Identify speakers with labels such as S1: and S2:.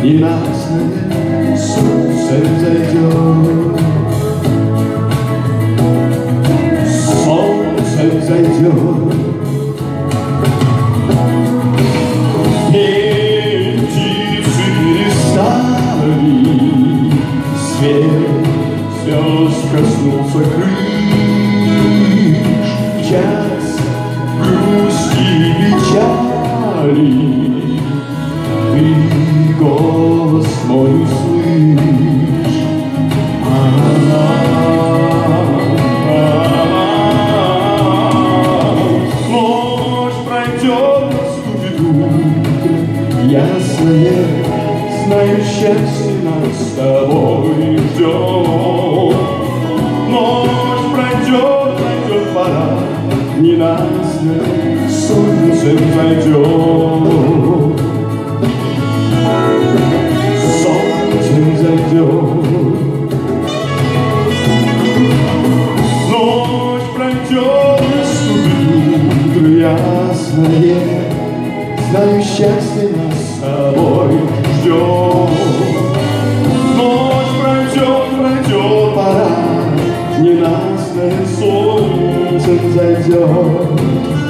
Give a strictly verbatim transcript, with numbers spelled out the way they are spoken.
S1: ненастное солнце взойдет, солнце взойдет, и птицы перестали, свет звезд коснулся крыш, в час грусти и печали. Ты голос мой услышь, ночь пройдет, наступит утро ясное, знаю, счастье нас с тобой ждет. Ночь пройдет, пройдет пора, ненастное солнце взойдет. Ночь пройдет, наступит утро ясное, знаю, счастье нас с тобой ждет. Ночь пройдет, пройдет пора, ненастное солнце взойдет.